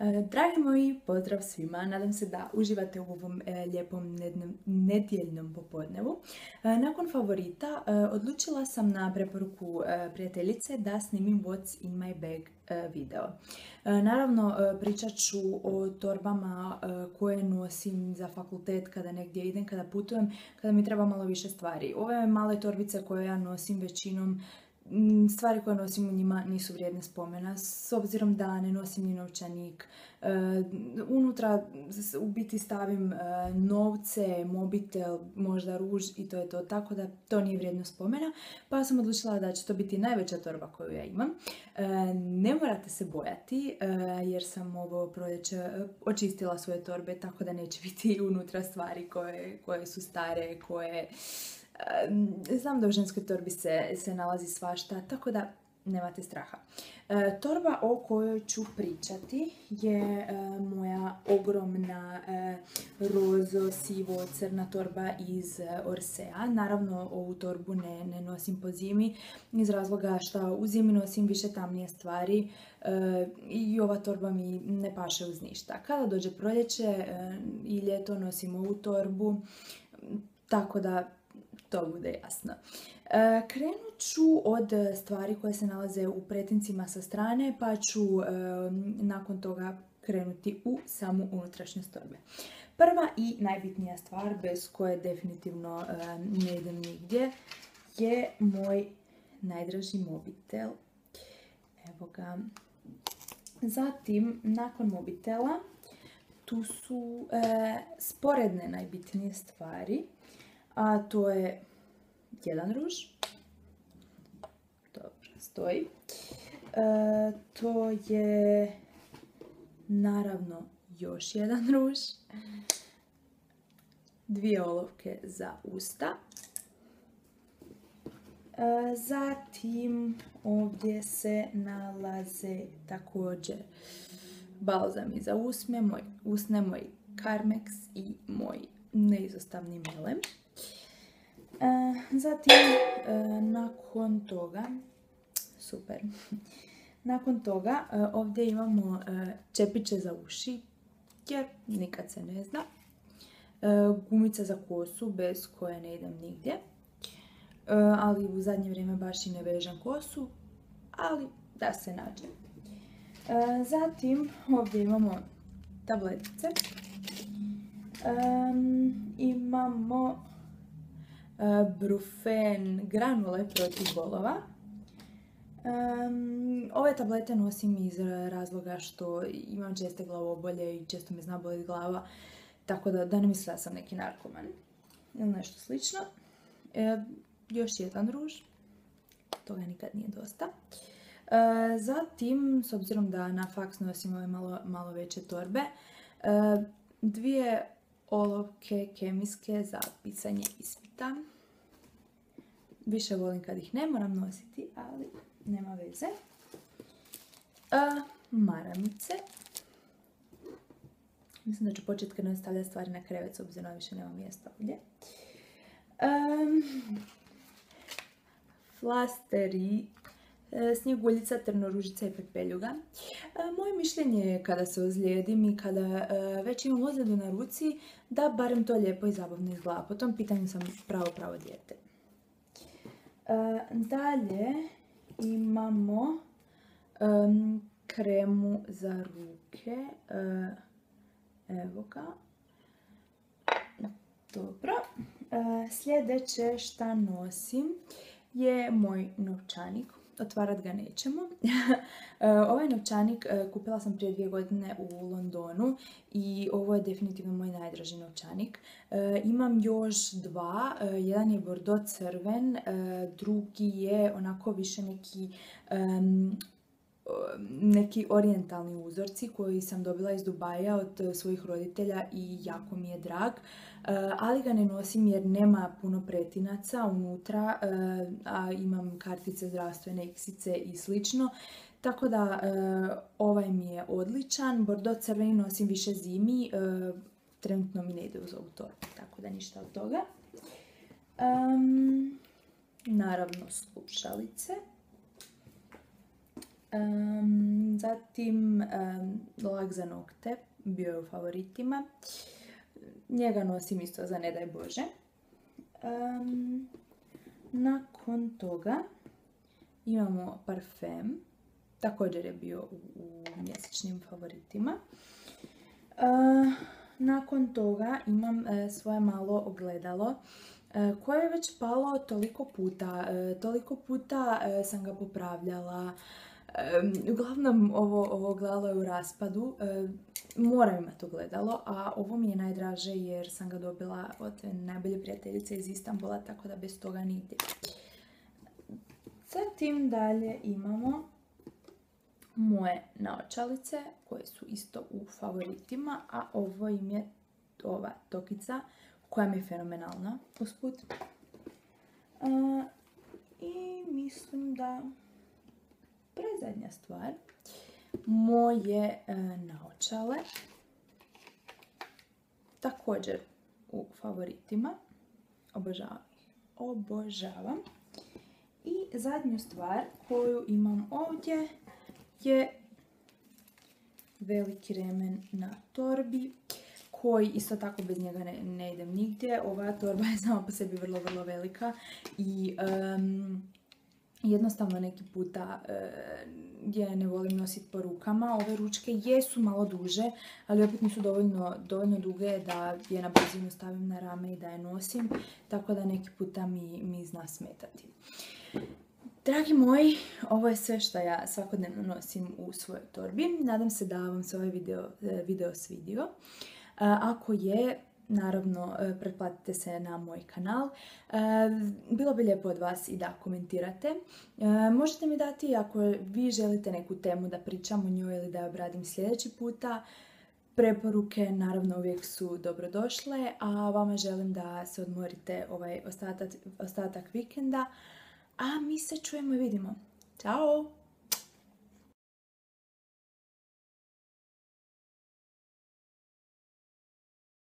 Dragi moji, pozdrav svima. Nadam se da uživate u ovom lijepom nedjeljnom popodnevu. Nakon favorita odlučila sam na preporuku prijateljice da snimim What's in my bag video. Naravno, pričat ću o torbama koje nosim za fakultet kada negdje idem, kada putujem, kada mi treba malo više stvari. Ove male torbice koje ja nosim većinom, stvari koje nosim u njima nisu vrijedne spomena, s obzirom da ne nosim ni novčanik. Unutra u biti stavim novce, mobitel, možda ruž i to je to, tako da to nije vrijedno spomena, pa sam odlučila da će to biti najveća torba koju ja imam. Ne morate se bojati jer sam ovo proljeće očistila svoje torbe, tako da neće biti unutra stvari koje su stare, koje... Znam da u ženskoj torbi se nalazi svašta, tako da nemate straha. Torba o kojoj ću pričati je moja ogromna rozo-sivo-crna torba iz Orsea. Naravno, ovu torbu ne nosim po zimi iz razloga što u zimi nosim više tamnije stvari i ova torba mi ne paše uz ništa. Kada dođe proljeće i ljeto nosim ovu torbu, tako da to bude jasno. Krenut ću od stvari koje se nalaze u pretincima sa strane, pa ću nakon toga krenuti u samu unutrašnjost torbe. Prva i najbitnija stvar, bez koje definitivno ne idem nigdje, je moj najdraži mobitel. Evo ga. Zatim, nakon mobitela, tu su sporedne najbitnije stvari. A to je jedan ruž. Dobro, stoji. To je naravno još jedan ruž. Dvije olovke za usta. Zatim ovdje se nalaze također balzami za usne, moj Carmex i moj neizostavni melem. Zatim, nakon toga, nakon toga ovdje imamo čepiće za uši, jer nikad se ne zna. Gumica za kosu, bez koje ne idem nigdje, ali u zadnje vrijeme baš i ne vežem kosu, ali da se nađe. Zatim, ovdje imamo tabletice. Imamo Brufen granule protiv bolova. Ove tablete nosim iz razloga što imam česte glavobolje i često me zna boliti glava, tako da ne mislim da sam neki narkoman ili nešto slično. Još jedan ruž, toga nikad nije dosta. Zatim, s obzirom da na faks nosim ove malo veće torbe, dvije olovke kemijske za pisanje ispita. Više volim kad ih ne moram nositi, ali nema veze. Maramice. Mislim da ću početi kad ne stavljati stvari na krevet, s obzirom da više nema mjesta ovdje. Flasteri, snjeguljica, trnoružica i pepeljuga. Moje mišljenje je kada se ozlijedim i kada već imam ozljedu na ruci, da barem to lijepo i zabavno izgleda. Po tom pitanju sam pravo dijete. Dalje imamo kremu za ruke. Evo ga. Dobro. Sljedeće šta nosim je moj novčanik. Otvarat ga nećemo. Ovaj novčanik kupila sam prije 2 godine u Londonu i ovo je definitivno moj najdraži novčanik. Imam još dva, jedan je bordo crven, drugi je onako više neki orijentalni uzorci koji sam dobila iz Dubaja od svojih roditelja i jako mi je drag, ali ga ne nosim jer nema puno pretinaca unutra, a imam kartice zdravstvene, iksice i slično, tako da ovaj mi je odličan. Bordo crveni nosim više zimi, trenutno mi ne ide uz ovu torbu, tako da ništa od toga. Naravno slušalice. Zatim lak za nokte, bio je u favoritima. Njega nosim isto za ne daj Bože. Nakon toga imamo parfem, također je bio u mjesečnim favoritima. Nakon toga imam svoje malo ogledalo koje je već palo toliko puta sam ga popravljala. Uglavnom ovo ogledalo je u raspadu, moram imati ogledalo, a ovo mi je najdraže jer sam ga dobila od najbolje prijateljice iz Istanbula, tako da bez toga nigdje. Zatim dalje imamo moje naočalice koje su isto u favoritima, a ovo im je ova tokica koja mi je fenomenalna usput. I mislim da predzadnja stvar, moje naočale, također u favoritima, obožavam. I zadnju stvar koju imam ovdje je veliki remen na torbi, koji isto tako bez njega ne idem nigdje. Ova torba je sama po sebi vrlo, vrlo velika i jednostavno neki puta je ne volim nositi po rukama. Ove ručke jesu malo duže, ali opet nisu dovoljno duge da je na brzinu stavim na rame i da je nosim, tako da neki puta mi zna smetati. Dragi moji, ovo je sve što ja svakodnevno nosim u svojoj torbi. Nadam se da vam se ovaj video svidio. Ako je, naravno, pretplatite se na moj kanal. Bilo bi lijepo od vas i da komentirate. Možete mi dati, ako vi želite neku temu da pričam o njoj ili da je obradim sljedeći puta. Preporuke naravno uvijek su dobrodošle, a vama želim da se odmorite ovaj ostatak vikenda. A mi se čujemo i vidimo. Ćao!